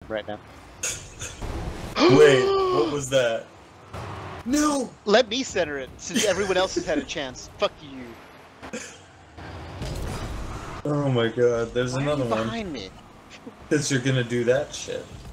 right now. Wait, what was that? No! Let me center it, since everyone else has had a chance. Fuck you. Oh my god, there's Why another are you one. behind me? Because you're gonna do that shit.